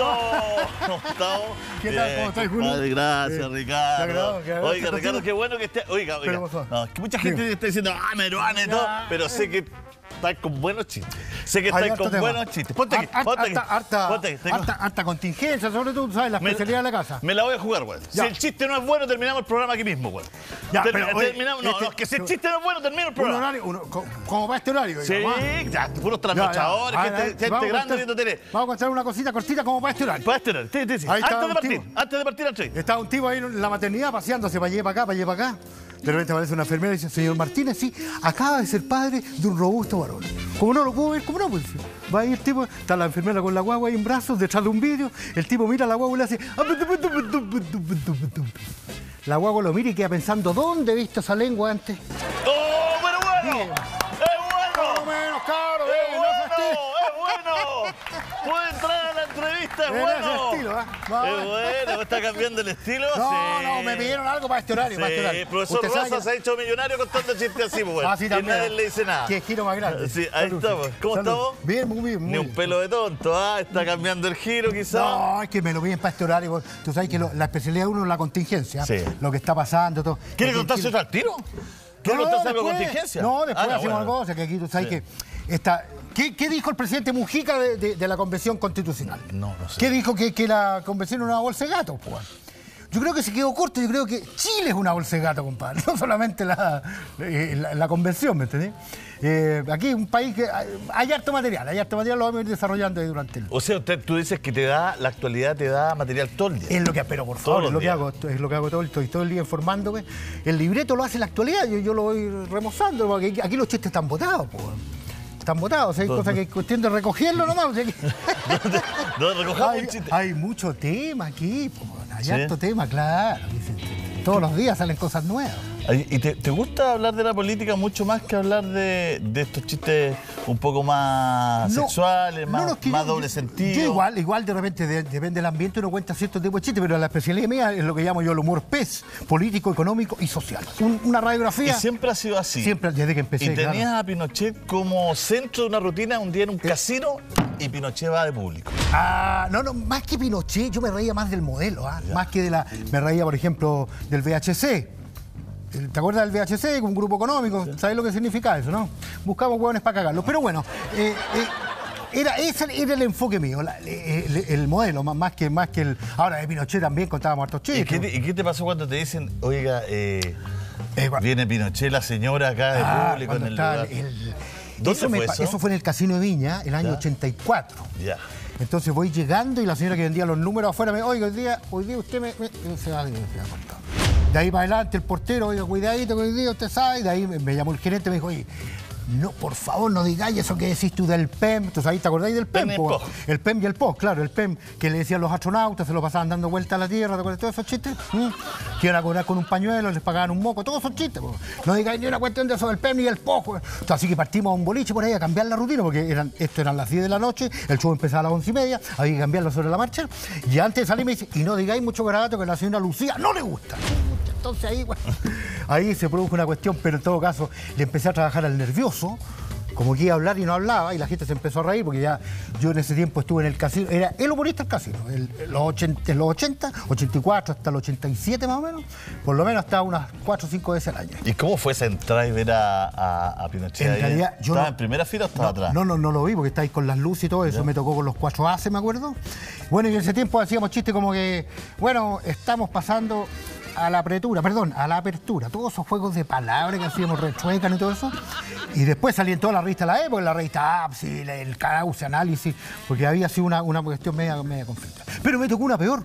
Gustavo. ¿Qué tal? ¿Cómo estás, Julio? Gracias, Ricardo. Oiga, ¿Contigo? Ricardo, qué bueno que esté. Oiga. No, que mucha gente está diciendo, Meruane y todo, pero sé que estáis con buenos chistes. Sé que estáis con buenos chistes. Ponte aquí, harta contingencia, sobre todo, ¿sabes? La especialidad de la casa. Me la voy a jugar, güey. Si el chiste no es bueno, terminamos el programa aquí mismo, güey. Terminamos. No, que si el chiste no es bueno, termino el programa. Como para este horario. Sí, ya, puros trasnochadores, gente grande viendo tele. Vamos a contar una cosita cortita como para este horario. Para este horario, sí. Antes de partir al trade. Estaba un tipo ahí en la maternidad paseándose para allá, para acá. De repente aparece una enfermera y dice, señor Martínez, sí, acaba de ser padre de un robusto varón. ¿Cómo no lo puedo ver? ¿Cómo no? Pues, va ahí el tipo, está la enfermera con la guagua ahí en brazos, detrás de un vidrio, el tipo mira a la guagua y le hace... La guagua lo mira y queda pensando, ¿dónde he visto esa lengua antes? ¡Oh, pero bueno! Bien. ¡Es bueno! ¡No menos, caro! ¡Es bueno! ¡Puede entrar a la entrevista! ¡Es bueno! Estilo, ¿eh? Es bueno, ¿está cambiando el estilo? No, me pidieron algo para este horario. El profesor Rosa se ha hecho millonario contando chistes así, pues. Así también. Y nadie le dice nada. Qué giro más grande. Sí, ahí estamos. ¿Cómo estamos? Bien, muy bien. Ni un pelo de tonto, está cambiando el giro quizás. No, es que me lo piden para este horario. Tú sabes que la especialidad de uno es la contingencia. Sí. Lo que está pasando, todo. ¿Quiere contarse al tiro? ¿Quiere contarse algo de contingencia? No, después hacemos algo, o sea, que aquí tú sabes que está... ¿Qué dijo el presidente Mujica de la Convención Constitucional? No sé. ¿Qué dijo? Que la Convención era una bolsa de gato, pues. Yo creo que se quedó corto, yo creo que Chile es una bolsa de gato, compadre. No solamente la Convención, ¿me entendés? Aquí es un país que hay harto material, lo vamos a ir desarrollando durante el... O sea, tú dices que la actualidad te da material todo el día. Es lo que, pero por favor, es lo que hago todo el día informándome. El libreto lo hace la actualidad, yo lo voy remozando, porque aquí los chistes están botados, pues. Están botados, hay cosas que es cuestión de recogerlo nomás. O sea que... ¿Dónde recogemos el chiste? Hay mucho tema aquí, hay harto tema, claro. Todos los días salen cosas nuevas. ¿Y te gusta hablar de la política mucho más que hablar de estos chistes un poco más sexuales, más doble sentido? Yo igual de repente, depende del ambiente, uno cuenta cierto tipo de chistes, pero la especialidad mía es lo que llamo yo el humor pez, político, económico y social. Una radiografía... Y siempre ha sido así. Siempre, desde que empecé, Y tenías a Pinochet como centro de una rutina un día en un casino y Pinochet va de público. No, más que Pinochet, yo me reía más del modelo, más que me reía, por ejemplo, del VHC. ¿Te acuerdas del VHC? Un grupo económico. ¿Sabes lo que significa eso, no? Buscamos hueones para cagarlos. Pero bueno, ese era el enfoque mío, el modelo, más que el... Ahora, de Pinochet también contábamos hartos chistes. ¿Y qué te pasó cuando te dicen, oiga, viene Pinochet, la señora acá de público en el lugar? ¿Dónde fue eso? Eso fue en el Casino de Viña, el año 84. Ya. Entonces voy llegando y la señora que vendía los números afuera me dice, oiga, hoy día usted se va a contar. De ahí para adelante el portero, oiga, cuidadito, que hoy día usted sabe. Y de ahí me llamó el gerente y me dijo, oye, no, por favor, no digáis eso que decís tú del PEM. Entonces ahí te acordáis del PEM. El PEM y el POS, claro, el PEM que le decían los astronautas, se lo pasaban dando vueltas a la Tierra, ¿te acuerdas? Todos esos chistes. Que iban a cobrar con un pañuelo, les pagaban un moco, todos esos chistes. No digáis ni una cuestión de eso del PEM ni del POS. Entonces, así que partimos a un boliche por ahí a cambiar la rutina, porque esto eran las 10 de la noche, el show empezaba a las 11:30, había que cambiarlo sobre la marcha. Y antes de salir me dice, y no digáis mucho garabato que a la señora Lucía no le gusta. Entonces ahí, bueno, ahí se produjo una cuestión, pero en todo caso le empecé a trabajar al nervioso, como que iba a hablar y no hablaba, y la gente se empezó a reír, porque ya yo en ese tiempo estuve en el casino, era el humorista del casino, en los 80, 84 hasta el 87 más o menos, por lo menos estaba unas 4 o 5 veces al año. ¿Y cómo fue esa entrada y ver a Pinochet? En realidad, yo ¿Estaba en primera fila o estaba atrás? No lo vi, porque estáis con las luces y todo eso, me tocó con los 4 ases, me acuerdo. Bueno, y en ese tiempo hacíamos chistes como que, bueno, estamos pasando a la apertura, todos esos juegos de palabras que hacíamos, rechuecan y todo eso. Y después salí en toda la revista de la época, la revista APSI, el Cauce, Análisis, porque había sido una cuestión media conflictiva. Pero me tocó una peor,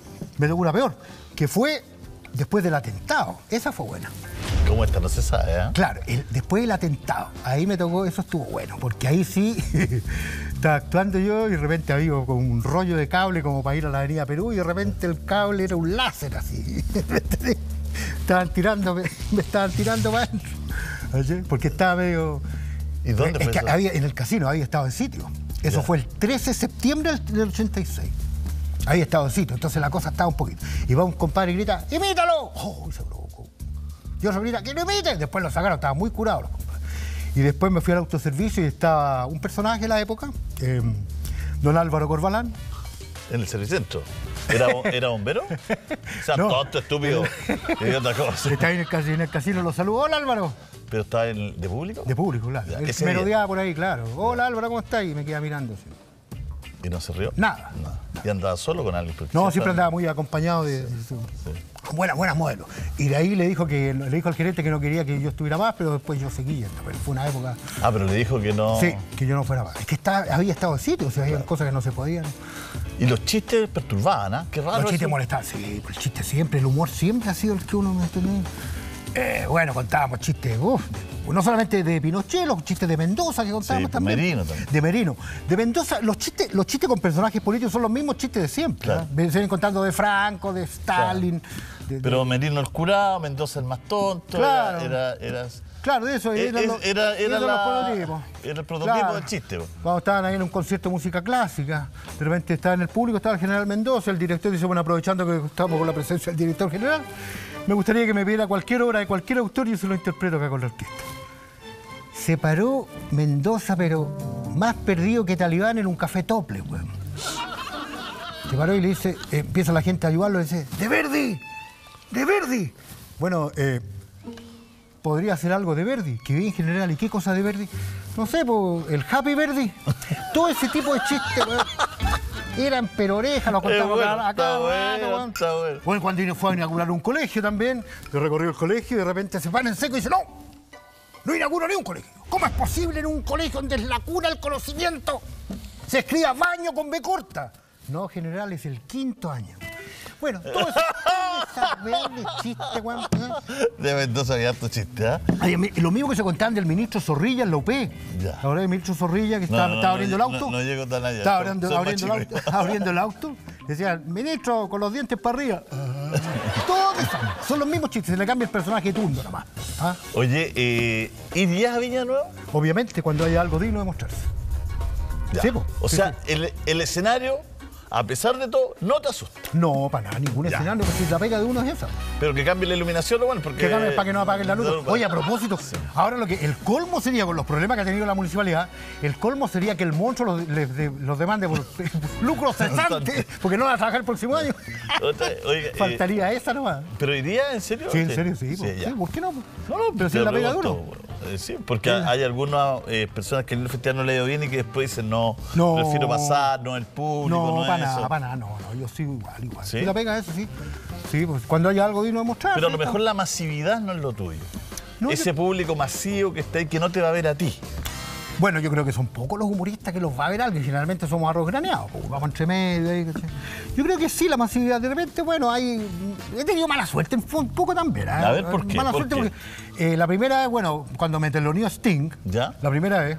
que fue después del atentado. Esa fue buena. ¿Cómo está? No se sabe, ¿eh? Claro, después del atentado, ahí me tocó, eso estuvo bueno, porque ahí sí estaba actuando yo y de repente había con un rollo de cable como para ir a la Avenida Perú y de repente el cable era un láser así. me estaban tirando para adentro, porque estaba medio... ¿Y dónde fue eso? En el casino, había estado en sitio. Eso fue el 13 de septiembre del 86. Había estado en sitio, entonces la cosa estaba un poquito. Y va un compadre y grita, ¡imítalo! ¡Oh! Y se provocó. Yo se grita, ¡que lo imite! Después lo sacaron, estaban muy curados los compadres. Y después me fui al autoservicio y estaba un personaje de la época, don Álvaro Corbalán, En el servicentro. ¿Era bombero? Sean No. tonto, estúpido. Y otra cosa. Está ahí en el casino, lo saludo. Hola, Álvaro. ¿Pero estaba de público? De público, claro. Ya, Él ese me día. rodeaba por ahí, claro. Hola, Álvaro, ¿cómo estás? Y me queda mirando. Sí. ¿Y no se rió? Nada. ¿Y andaba solo con alguien? Porque No, siempre andaba muy acompañado de su... Buenas modelos. Y de ahí le dijo al gerente que no quería que yo estuviera más, pero después yo seguí yendo. Pero fue una época... Ah, pero le dijo que no... Sí, que yo no fuera más. Es que había estado en sitio, o sea, había cosas que no se podían. Y los chistes perturbaban, ¿ah? Qué raro. Los chistes eso. molestaban, sí, el chiste siempre, el humor siempre ha sido el que uno me entendía. Bueno, contábamos chistes, no solamente de Pinochet, los chistes de Mendoza que contábamos Sí, también. Merino también. De Merino. De Mendoza, los chistes con personajes políticos son los mismos chistes de siempre. Claro. Se vienen contando de Franco, de Stalin. Pero Merino el curado, Mendoza el más tonto. Claro. Era Claro, de eso era el prototipo Claro. del chiste. Po. Cuando estaban ahí en un concierto de música clásica, de repente estaba en el público, estaba el general Mendoza, el director dice, bueno, aprovechando que estamos con la presencia del director general, me gustaría que me pidiera cualquier obra de cualquier autor y yo se lo interpreto acá con la orquesta. Se paró Mendoza, pero más perdido que Talibán en un café tople, weón. Se paró y le dice, empieza la gente a ayudarlo y dice, ¡De Verdi! ¡De Verdi! Bueno, podría hacer algo de Verdi, que bien general. ¿Y qué cosa de Verdi? No sé, pues, el Happy Verdi. Todo ese tipo de chistes, weón. Eran pero orejas, los contamos acá. Está bueno. Bueno, cuando fue a inaugurar un colegio también, yo recorrió el colegio y de repente se para en seco y dice, no inauguro ni un colegio. ¿Cómo es posible en un colegio donde es la cuna del conocimiento se escriba baño con B corta? No, general, es el 5º año. Bueno, todo eso, de chiste, weón. De Mendoza había harto chiste, ¿ah? Lo mismo que se contaban del ministro Zorrilla en la UP. Ya. Ahora el ministro Zorrilla que estaba abriendo el auto. No llego tan allá. Estaba Son abriendo el auto. Decía, ministro, con los dientes para arriba. Todos son los mismos chistes, se le cambia el personaje de turno nomás. ¿Ah? Oye, ¿irías a Viña Nueva? Obviamente, cuando haya algo digno de mostrarse. Ya. Sí, po. O Sí, sea, sí. el escenario, a pesar de todo, no te asusta. No, para nada, ningún Ya. escenario, porque si la pega de uno es esa. Pero que cambie la iluminación, lo bueno, porque... Que cambie para que no apaguen la luz. Oye, a propósito, ahora el colmo sería, con los problemas que ha tenido la municipalidad, el colmo sería que el monstruo los demande por lucro cesante, porque no va a trabajar el próximo año. Oiga, Faltaría esa nomás. ¿Pero iría en serio? Sí, en serio, sí. ya. Sí, ¿por qué no? No, pero si te la pega de pregunto, uno. Sí, porque hay algunas personas que en el festival no le ha ido bien y que después dicen, no, No. prefiero pasar, no el público, no, para eso. nada, para nada, no, yo sigo igual. ¿Sí? Si la pega eso, sí. Sí, pues cuando haya algo digno de mostrar. Pero a lo sí, mejor la masividad no es lo tuyo. No, Ese público masivo que está ahí, que no te va a ver a ti. Bueno, yo creo que son pocos los humoristas que los va a ver alguien. Generalmente somos arroz graneados, pues, vamos entre medio. Ahí, ¿cachai? Yo creo que sí, la masividad. De repente, bueno, he tenido mala suerte un poco también. ¿eh? A ver, ¿por qué? Mala ¿Por suerte qué? porque la primera vez, bueno, cuando me teloneó Sting, ¿Ya? la primera vez,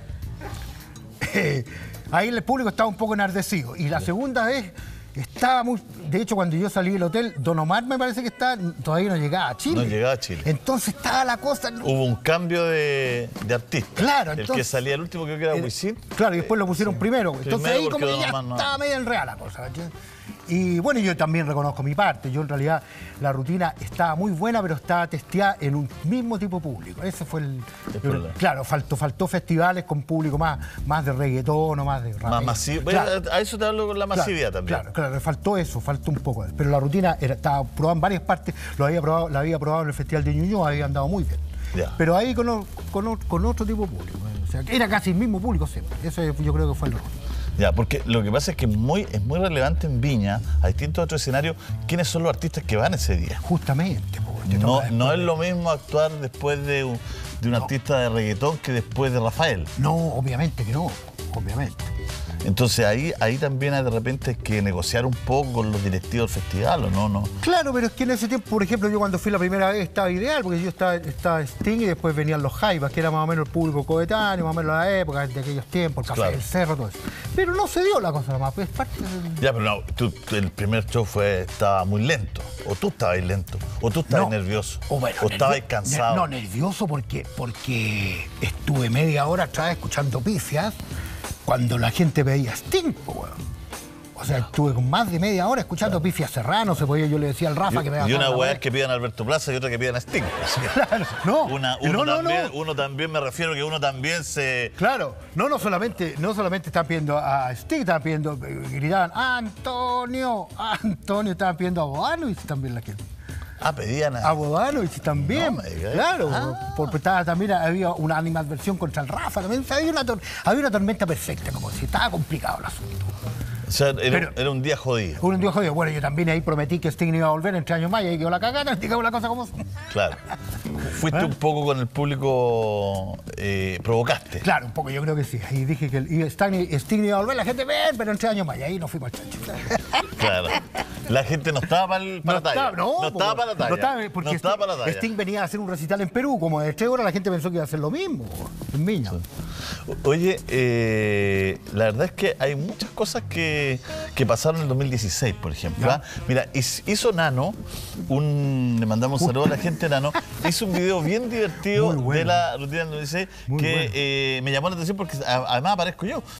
ahí el público estaba un poco enardecido. Y la segunda vez estaba muy... De hecho, cuando yo salí del hotel, Don Omar me parece que todavía no llegaba a Chile. No llegaba a Chile. Entonces estaba la cosa... Hubo un cambio de artista. Claro, El entonces- que salía el último creo que era Wisin. Claro, y después lo pusieron primero. Entonces Primero ahí como porque que ya Don Omar no- estaba medio enredada la cosa. ¿cachai? Y bueno, yo también reconozco mi parte. Yo en realidad la rutina estaba muy buena, pero estaba testeada en un mismo tipo de público. Ese fue problema. claro, faltó festivales con público más de reggaetón o más de rap. Más masivo. Claro. Bueno, a eso te hablo con la masividad también. Claro, faltó eso, faltó un poco. Pero la rutina estaba probada en varias partes. La había probado en el Festival de Ñuñoa, había andado muy bien. Ya. Pero ahí con otro tipo de público. O sea, era casi el mismo público siempre. Eso yo creo que fue el error. Ya, porque lo que pasa es que es muy relevante en Viña, a distintos otros escenarios, quiénes son los artistas que van ese día. Justamente. No es lo mismo actuar después de un artista de reggaetón que después de Rafael. No, obviamente que no. Obviamente. Entonces ahí también hay de repente que negociar un poco con los directivos del festival, ¿o no? Claro, pero es que en ese tiempo, por ejemplo, yo cuando fui la primera vez estaba ideal, porque yo estaba Sting y después venían los Jaivas, que era más o menos el público coetáneo, más o menos la época de aquellos tiempos, el Café Claro. del Cerro, todo eso. Pero no se dio la cosa nomás, pues es parte del... Ya, pero no, el primer show estaba muy lento. O tú estabas lento, o tú estabas No. nervioso, Bueno, o estabas cansado. No, nervioso porque estuve media hora atrás escuchando pifias cuando la gente veía Sting, po, weón. O sea, estuve con más de media hora escuchando Pifia Serrano, yo le decía al Rafa que me Y una weá es que pidan a Alberto Plaza y otra que pidan a Sting. Claro, no. Uno también me refiero que uno también se... Claro, no solamente estaban pidiendo a Sting, estaban pidiendo, gritaban, Antonio, estaban pidiendo a Bodanovich también la gente. Pedían a Bodanovich también, claro. Porque también había una animadversión contra el Rafa, también había una tormenta perfecta, como si estaba complicado el asunto. O sea, era un día jodido. Un día jodido. Bueno, yo también ahí prometí que Sting iba a volver en 3 años más y ahí quedó la cagada, digamos la cosa como son. Claro. Fuiste un poco con el público, provocaste. Claro, un poco, yo creo que sí. Ahí dije que Sting iba a volver, la gente, ven, pero en 3 años más. Y ahí nos fuimos al chancho. Claro. La gente no estaba para la talla. No estaba para la talla. Porque no estaba para la talla. Sting venía a hacer un recital en Perú, como de 3 horas la gente pensó que iba a hacer lo mismo, en Viña. Sí. Oye, la verdad es que hay muchas cosas que pasaron en el 2016, por ejemplo. ¿Ah? Mira, hizo Nano, le mandamos un saludo a la gente de Nano, hizo un video bien divertido de la rutina del 2016 que me llamó la atención porque además aparezco yo.